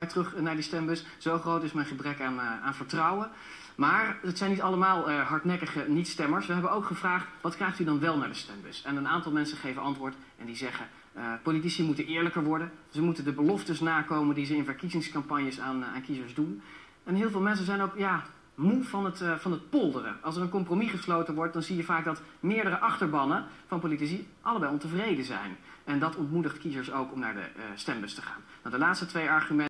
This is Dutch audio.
terug naar die stembus. Zo groot is mijn gebrek aan vertrouwen. Maar het zijn niet allemaal hardnekkige niet-stemmers. We hebben ook gevraagd, wat krijgt u dan wel naar de stembus? En een aantal mensen geven antwoord en die zeggen, politici moeten eerlijker worden. Ze moeten de beloftes nakomen die ze in verkiezingscampagnes aan kiezers doen. En heel veel mensen zijn ook moe van het polderen. Als er een compromis gesloten wordt, dan zie je vaak dat meerdere achterbannen van politici allebei ontevreden zijn. En dat ontmoedigt kiezers ook om naar de stembus te gaan. Nou, de laatste 2 argumenten.